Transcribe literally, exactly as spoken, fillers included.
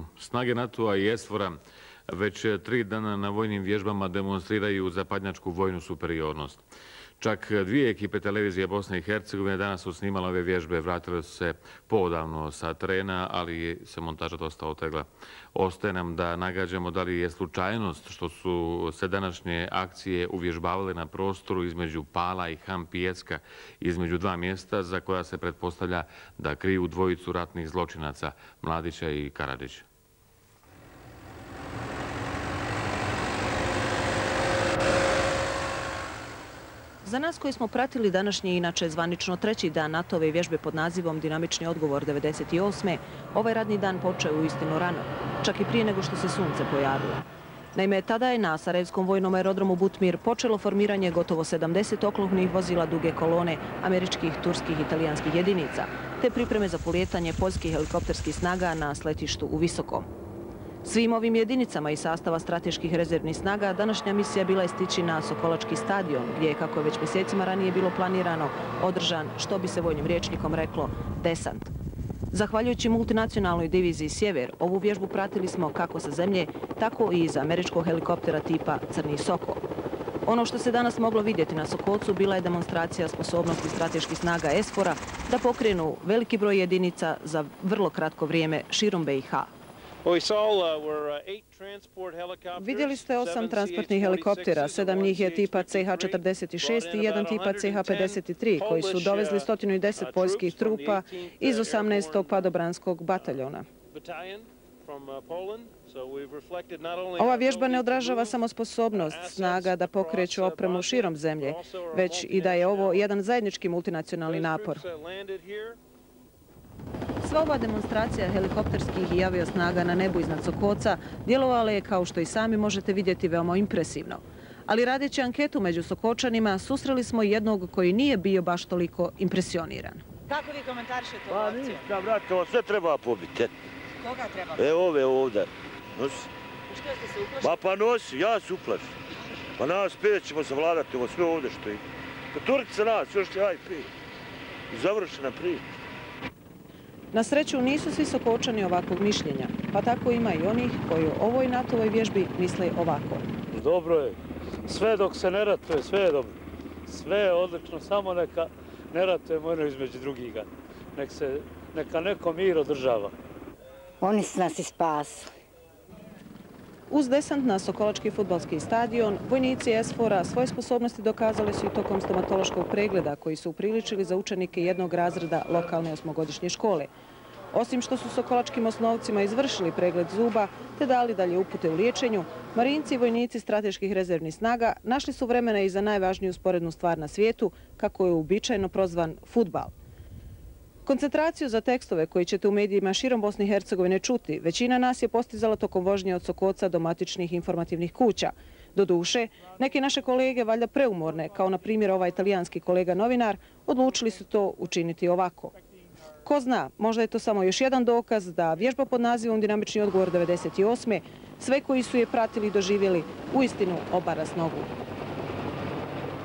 Snage NATO-a i ESFOR-a već tri dana na vojnim vježbama demonstriraju zapadnjačku vojnu superiornost. Čak dvije ekipe televizije Bosne i Hercegovine danas su snimale ove vježbe, vratile su se poodavno sa terena, ali se montaža dosta otegla. Ostaje nam da nagađamo da li je slučajnost što su se današnje akcije uvježbavale na prostoru između Pala i Ham Pijeska, između dva mjesta za koja se pretpostavlja da kriju dvojicu ratnih zločinaca, Mladića i Karadžića. Za nas koji smo pratili današnji, inače zvanično treći dan NATO-ve vježbe pod nazivom Dinamični odgovor devedeset osme. ovaj radni dan počeo uistinu rano, čak i prije nego što se sunce pojavilo. Naime, tada je na Sarajevskom vojnom aerodromu Butmir počelo formiranje gotovo sedamdeset oklopnih vozila duge kolone američkih, turskih i italijanskih jedinica, te pripreme za polijetanje poljskih helikopterskih snaga na sletištu u Visokom. Svim ovim jedinicama iz sastava strateških rezervnih snaga današnja misija bila je stići na Sokolački stadion, gdje je, kako je već mjesecima ranije bilo planirano, održan, što bi se vojnim rječnikom reklo, desant. Zahvaljujući multinacionalnoj diviziji Sjever, ovu vježbu pratili smo kako sa zemlje, tako i iz američkog helikoptera tipa Crni Sokol. Ono što se danas moglo vidjeti na Sokolcu bila je demonstracija sposobnosti strateških snaga ESFOR-a da pokrenu veliki broj jedinica za vrlo kratko vrijeme širom B i H. Vidjeli ste osam transportnih helikoptera, sedam njih je tipa C H četrdeset šest i jedan tipa C H pedeset tri, koji su dovezli sto deset poljskih trupa iz osamnaestog padobranskog bataljona. Ova vježba ne odražava samo sposobnost snaga da pokreću opremu širom zemlje, već i da je ovo jedan zajednički multinacionalni napor. Sva ova demonstracija helikopterskih i aviosnaga na nebu iznad Sokolca djelovala je, kao što i sami možete vidjeti, veoma impresivno. Ali radeći anketu među Sokolčanima susreli smo jednog koji nije bio baš toliko impresioniran. Kako vi komentarišete ovu Pa akciju? ništa, brate, ovo sve treba pobiti. Koga treba? E, ove ovdje. Nosi. U što ste se uplašili? Ma pa nosi, ja se uplašim. Pa nas pet ćemo savladati ovo sve ovdje što je. Pa Turci nas, još će aj pet. I završena priča. Na sreću nisu svi Sokolčani ovakvog mišljenja, pa tako ima i onih koji o ovoj NATO-voj vježbi misle ovako. Dobro je. Sve dok se ne ratuje, sve je dobro. Sve je odlično, samo neka ne ratujemo jedno između drugih. Nek se, neka neko mir održava. Oni su nas i spasili. Uz desant na Sokolački fudbalski stadion, vojnici ESFOR-a svoje sposobnosti dokazali su i tokom stomatološkog pregleda koji su upriličili za učenike jednog razreda lokalne osmogodišnje škole. Osim što su Sokolačkim osnovcima izvršili pregled zuba te dali dalje upute u liječenju, marinci i vojnici strateških rezervnih snaga našli su vremena i za najvažniju sporednu stvar na svijetu, kako je uobičajeno prozvan fudbal. Koncentraciju za tekstove koji ćete u medijima širom Bosne i Hercegovine čuti, većina nas je postizala tokom vožnje od Sokolca do matičnih informativnih kuća. Doduše, neke naše kolege, valjda preumorne, kao na primjer ovaj italijanski kolega novinar, odlučili su to učiniti ovako. Ko zna, možda je to samo još jedan dokaz da vježba pod nazivom Dinamični odgovor devedeset osme sve koji su je pratili i doživjeli uistinu obara s nogu.